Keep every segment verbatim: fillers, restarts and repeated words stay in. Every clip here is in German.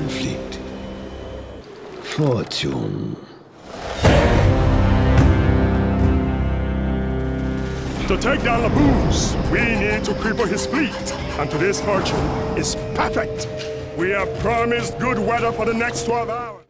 fliegt. Fortune. To take down Laboose, we need to cripple his fleet. And today's fortune is perfect. We are promised good weather for the next twelve hours.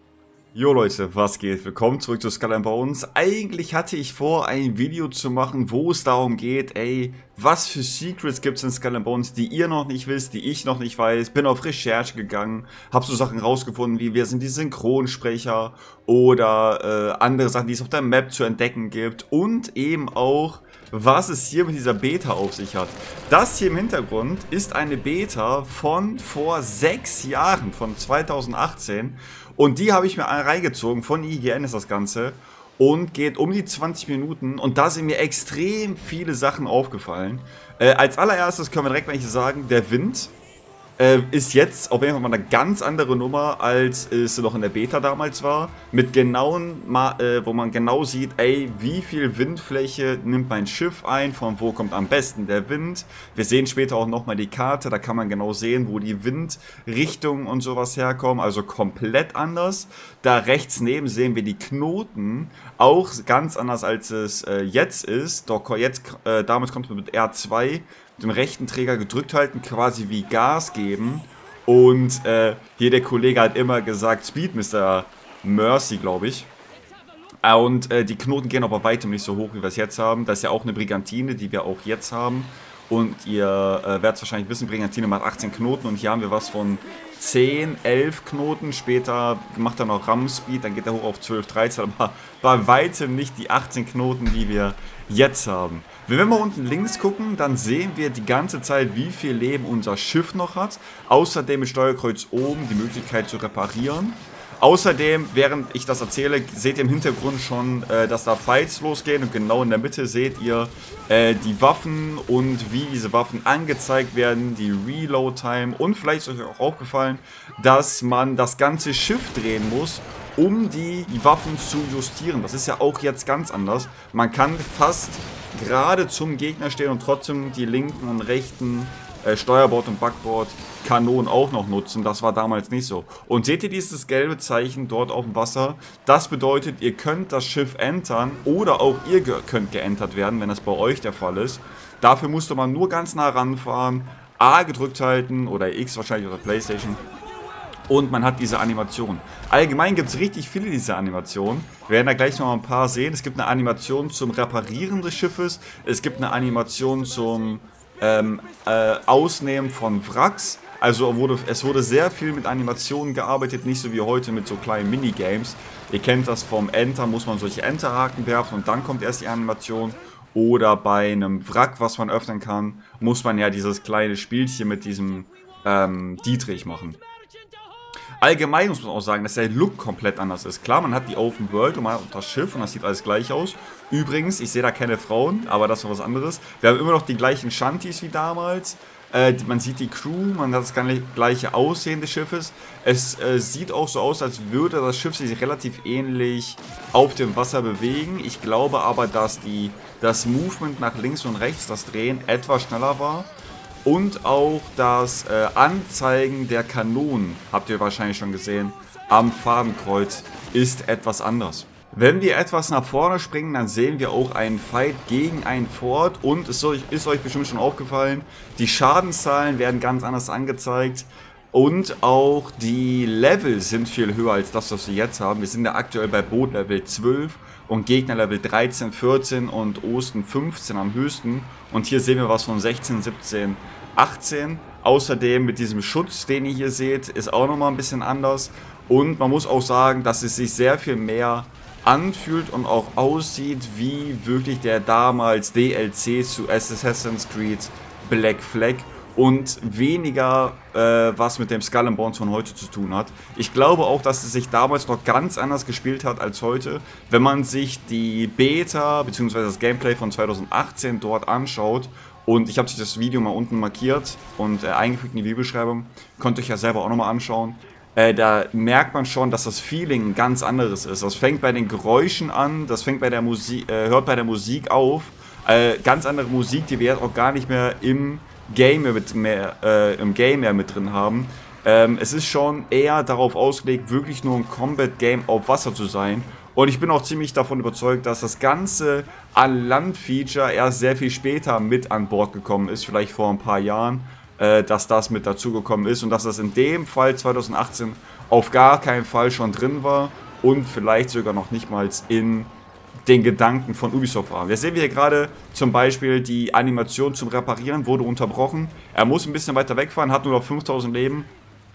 Jo Leute, was geht? Willkommen zurück zu Skull and Bones. Eigentlich hatte ich vor, ein Video zu machen, wo es darum geht, ey, was für Secrets gibt es in Skull and Bones, die ihr noch nicht wisst, die ich noch nicht weiß. Bin auf Recherche gegangen, hab so Sachen rausgefunden, wie wer sind die Synchronsprecher oder äh, andere Sachen, die es auf der Map zu entdecken gibt. Und eben auch, was es hier mit dieser Beta auf sich hat. Das hier im Hintergrund ist eine Beta von vor sechs Jahren, von zweitausendachtzehn. Und die habe ich mir reingezogen, von I G N ist das Ganze. Und geht um die zwanzig Minuten. Und da sind mir extrem viele Sachen aufgefallen. Äh, als allererstes können wir direkt mal sagen, der Wind äh, ist jetzt auf jeden Fall mal eine ganz andere Nummer, als es noch in der Beta damals war. Mit genauen, äh, wo man genau sieht, ey, wie viel Windfläche nimmt mein Schiff ein, von wo kommt am besten der Wind. Wir sehen später auch nochmal die Karte, da kann man genau sehen, wo die Windrichtungen und sowas herkommen, also komplett anders. Da rechts neben sehen wir die Knoten, auch ganz anders als es äh, jetzt ist. Doch jetzt, äh, damals kommt man mit R zwei, mit dem rechten Träger gedrückt halten, quasi wie Gas geben. Und äh, hier der Kollege hat immer gesagt, Speed Mister Mercy, glaube ich. Und äh, die Knoten gehen aber weitem nicht so hoch, wie wir es jetzt haben. Das ist ja auch eine Brigantine, die wir auch jetzt haben. Und ihr äh, werdet es wahrscheinlich wissen, Brigantine macht achtzehn Knoten und hier haben wir was von zehn, elf Knoten. Später macht er noch Ram-Speed, dann geht er hoch auf zwölf, dreizehn, aber bei weitem nicht die achtzehn Knoten, die wir jetzt haben. Wenn wir mal unten links gucken, dann sehen wir die ganze Zeit, wie viel Leben unser Schiff noch hat. Außerdem mit Steuerkreuz oben die Möglichkeit zu reparieren. Außerdem, während ich das erzähle, seht ihr im Hintergrund schon, äh, dass da Fights losgehen und genau in der Mitte seht ihr äh, die Waffen und wie diese Waffen angezeigt werden, die Reload-Time und vielleicht ist euch auch aufgefallen, dass man das ganze Schiff drehen muss, um die Waffen zu justieren. Das ist ja auch jetzt ganz anders. Man kann fast gerade zum Gegner stehen und trotzdem die linken und rechten äh, Steuerbord und Backbord Kanonen auch noch nutzen. Das war damals nicht so. Und seht ihr dieses gelbe Zeichen dort auf dem Wasser? Das bedeutet, ihr könnt das Schiff entern oder auch ihr ge könnt geentert werden, wenn das bei euch der Fall ist. Dafür musste man nur ganz nah ranfahren, A gedrückt halten oder X wahrscheinlich oder Playstation. Und man hat diese Animation. Allgemein gibt es richtig viele dieser Animationen. Wir werden da gleich noch ein paar sehen. Es gibt eine Animation zum Reparieren des Schiffes. Es gibt eine Animation zum ähm, äh, Ausnehmen von Wracks. Also wurde, es wurde sehr viel mit Animationen gearbeitet, nicht so wie heute mit so kleinen Minigames. Ihr kennt das vom Enter, muss man solche Enterhaken werfen und dann kommt erst die Animation. Oder bei einem Wrack, was man öffnen kann, muss man ja dieses kleine Spielchen mit diesem ähm, Dietrich machen. Allgemein muss man auch sagen, dass der Look komplett anders ist. Klar, man hat die Open World und man hat das Schiff und das sieht alles gleich aus. Übrigens, ich sehe da keine Frauen, aber das ist was anderes. Wir haben immer noch die gleichen Shanties wie damals. Äh, man sieht die Crew, man hat das gleiche Aussehen des Schiffes. Es äh, sieht auch so aus, als würde das Schiff sich relativ ähnlich auf dem Wasser bewegen. Ich glaube aber, dass die, das Movement nach links und rechts, das Drehen, etwas schneller war. Und auch das äh, Anzeigen der Kanonen, habt ihr wahrscheinlich schon gesehen, am Fadenkreuz ist etwas anders. Wenn wir etwas nach vorne springen, dann sehen wir auch einen Fight gegen ein Fort und es ist euch bestimmt schon aufgefallen, die Schadenszahlen werden ganz anders angezeigt und auch die Level sind viel höher als das, was wir jetzt haben. Wir sind ja aktuell bei Boot Level zwölf und Gegner Level dreizehn, vierzehn und Osten fünfzehn am höchsten. Und hier sehen wir was von sechzehn, siebzehn, achtzehn. Außerdem mit diesem Schutz, den ihr hier seht, ist auch nochmal ein bisschen anders. Und man muss auch sagen, dass es sich sehr viel mehr anfühlt und auch aussieht wie wirklich der damals D L C zu Assassin's Creed Black Flag. Und weniger, äh, was mit dem Skull and Bones von heute zu tun hat. Ich glaube auch, dass es sich damals noch ganz anders gespielt hat als heute. Wenn man sich die Beta bzw. das Gameplay von zweitausendachtzehn dort anschaut, und ich habe sich das Video mal unten markiert und äh, eingefügt in die Videobeschreibung, könnt ihr euch ja selber auch nochmal anschauen. Äh, da merkt man schon, dass das Feeling ein ganz anderes ist. Das fängt bei den Geräuschen an, das fängt bei der Musik, äh, hört bei der Musik auf. Äh, ganz andere Musik, die wir jetzt auch gar nicht mehr im Game mit mehr, äh, im Game mehr mit drin haben. Ähm, es ist schon eher darauf ausgelegt, wirklich nur ein Combat-Game auf Wasser zu sein. Und ich bin auch ziemlich davon überzeugt, dass das ganze An-Land-Feature erst sehr viel später mit an Bord gekommen ist, vielleicht vor ein paar Jahren, äh, dass das mit dazugekommen ist und dass das in dem Fall zwanzig achtzehn auf gar keinen Fall schon drin war und vielleicht sogar noch nicht mal in den Gedanken von Ubisoft war. Wir sehen hier gerade zum Beispiel die Animation zum Reparieren wurde unterbrochen. Er muss ein bisschen weiter wegfahren, hat nur noch fünftausend Leben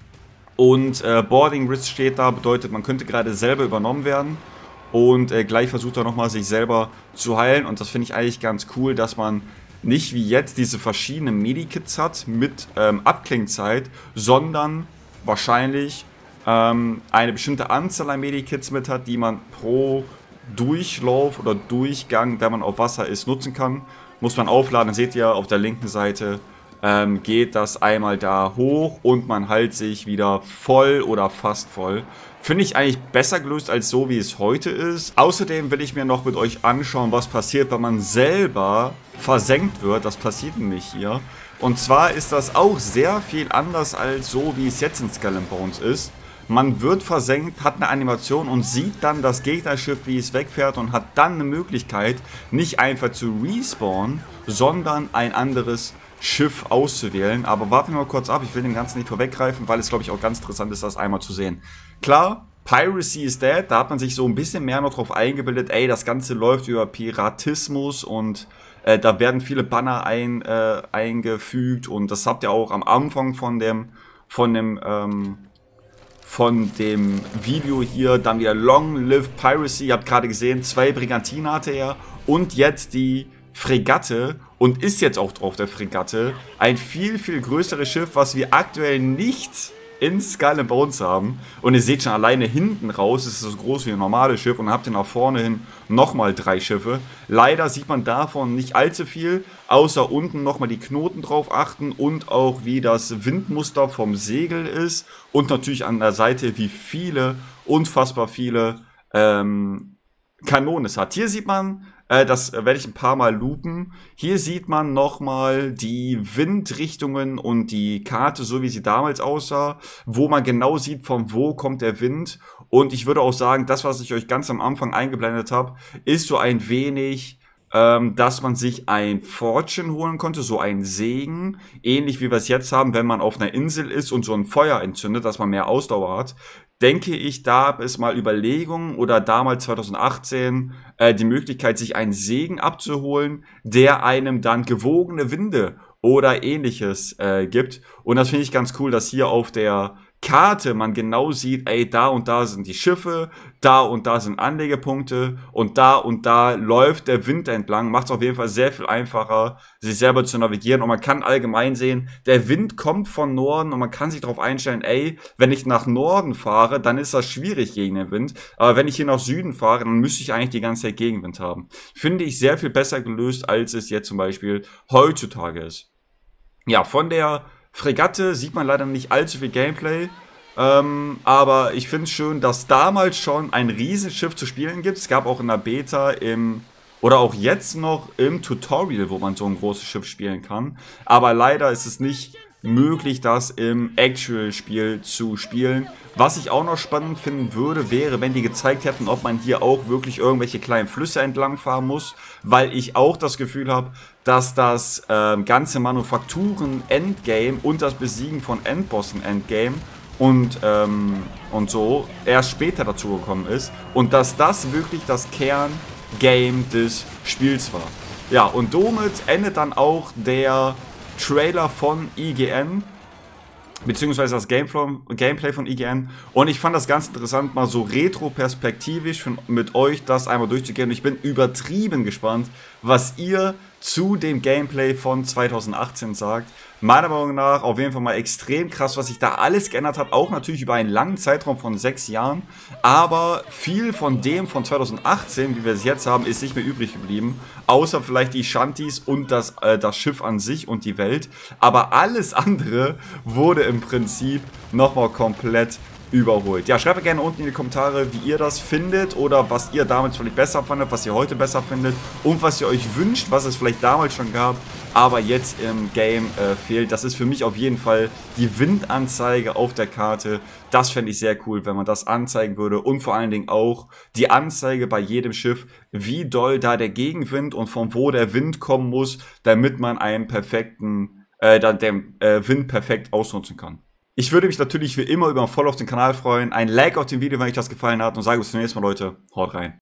und äh, Boarding Risk steht da, bedeutet man könnte gerade selber übernommen werden. Und äh, gleich versucht er nochmal sich selber zu heilen. Und das finde ich eigentlich ganz cool, dass man nicht wie jetzt diese verschiedenen Medikits hat mit ähm, Abklingzeit, sondern wahrscheinlich ähm, eine bestimmte Anzahl an Medikits mit hat, die man pro Durchlauf oder Durchgang, wenn man auf Wasser ist, nutzen kann. Muss man aufladen, dann seht ihr auf der linken Seite ähm, geht das einmal da hoch und man heilt sich wieder voll oder fast voll. Finde ich eigentlich besser gelöst als so, wie es heute ist. Außerdem will ich mir noch mit euch anschauen, was passiert, wenn man selber versenkt wird. Das passiert nämlich hier. Und zwar ist das auch sehr viel anders als so, wie es jetzt in Skull and Bones ist. Man wird versenkt, hat eine Animation und sieht dann das Gegnerschiff, wie es wegfährt und hat dann eine Möglichkeit, nicht einfach zu respawnen, sondern ein anderes Schiff auszuwählen. Aber warten wir mal kurz ab, ich will dem Ganzen nicht vorweggreifen, weil es, glaube ich, auch ganz interessant ist, das einmal zu sehen. Klar, Piracy is dead, da hat man sich so ein bisschen mehr noch drauf eingebildet, ey, das Ganze läuft über Piratismus und äh, da werden viele Banner ein, äh, eingefügt und das habt ihr auch am Anfang von dem, von dem, ähm, von dem Video hier, dann wieder Long Live Piracy, ihr habt gerade gesehen, zwei Brigantine hatte er und jetzt die Fregatte und ist jetzt auch drauf der Fregatte, ein viel, viel größeres Schiff, was wir aktuell nicht in Skull and Bones haben. Und ihr seht schon alleine hinten raus, ist es so groß wie ein normales Schiff und habt ihr nach vorne hin nochmal drei Schiffe. Leider sieht man davon nicht allzu viel, außer unten nochmal die Knoten drauf achten und auch wie das Windmuster vom Segel ist und natürlich an der Seite, wie viele, unfassbar viele ähm, Kanonen es hat. Hier sieht man, äh, das werde ich ein paar Mal loopen, hier sieht man nochmal die Windrichtungen und die Karte, so wie sie damals aussah, wo man genau sieht, von wo kommt der Wind. Und ich würde auch sagen, das, was ich euch ganz am Anfang eingeblendet habe, ist so ein wenig, ähm, dass man sich ein Fortune holen konnte, so ein Segen, ähnlich wie wir es jetzt haben, wenn man auf einer Insel ist und so ein Feuer entzündet, dass man mehr Ausdauer hat. Denke ich, da gab es mal Überlegungen oder damals zwanzig achtzehn äh, die Möglichkeit, sich einen Segen abzuholen, der einem dann gewogene Winde oder ähnliches äh, gibt. Und das finde ich ganz cool, dass hier auf der Karte man genau sieht, ey, da und da sind die Schiffe, da und da sind Anlegepunkte und da und da läuft der Wind entlang. Macht es auf jeden Fall sehr viel einfacher, sich selber zu navigieren und man kann allgemein sehen, der Wind kommt von Norden und man kann sich darauf einstellen, ey, wenn ich nach Norden fahre, dann ist das schwierig gegen den Wind, aber wenn ich hier nach Süden fahre, dann müsste ich eigentlich die ganze Zeit Gegenwind haben. Finde ich sehr viel besser gelöst, als es jetzt zum Beispiel heutzutage ist. Ja, von der Fregatte sieht man leider nicht allzu viel Gameplay, ähm, aber ich finde es schön, dass damals schon ein Riesenschiff zu spielen gibt. Es gab auch in der Beta im, oder auch jetzt noch im Tutorial, wo man so ein großes Schiff spielen kann. Aber leider ist es nicht möglich, das im Actual-Spiel zu spielen. Was ich auch noch spannend finden würde, wäre, wenn die gezeigt hätten, ob man hier auch wirklich irgendwelche kleinen Flüsse entlang fahren muss, weil ich auch das Gefühl habe, dass das äh, ganze Manufakturen-Endgame und das Besiegen von Endbossen-Endgame und, ähm, und so erst später dazu gekommen ist und dass das wirklich das Kerngame des Spiels war. Ja, und somit endet dann auch der Trailer von I G N, beziehungsweise das Gameplay von I G N. Und ich fand das ganz interessant, mal so retro-perspektivisch mit euch das einmal durchzugehen. Ich bin übertrieben gespannt, was ihr zu dem Gameplay von zwanzig achtzehn sagt. Meiner Meinung nach auf jeden Fall mal extrem krass, was sich da alles geändert hat. Auch natürlich über einen langen Zeitraum von sechs Jahren. Aber viel von dem von zwanzig achtzehn, wie wir es jetzt haben, ist nicht mehr übrig geblieben. Außer vielleicht die Shanties und das, äh, das Schiff an sich und die Welt. Aber alles andere wurde im Prinzip nochmal komplett überholt. Ja, schreibt mir gerne unten in die Kommentare, wie ihr das findet oder was ihr damals vielleicht besser fandet, was ihr heute besser findet und was ihr euch wünscht, was es vielleicht damals schon gab, aber jetzt im Game äh, fehlt. Das ist für mich auf jeden Fall die Windanzeige auf der Karte. Das fände ich sehr cool, wenn man das anzeigen würde und vor allen Dingen auch die Anzeige bei jedem Schiff, wie doll da der Gegenwind und von wo der Wind kommen muss, damit man einen perfekten, äh, dann den äh, Wind perfekt ausnutzen kann. Ich würde mich natürlich wie immer über ein Follow auf den Kanal freuen, ein Like auf dem Video, wenn euch das gefallen hat und sage bis zum nächsten Mal, Leute, haut rein.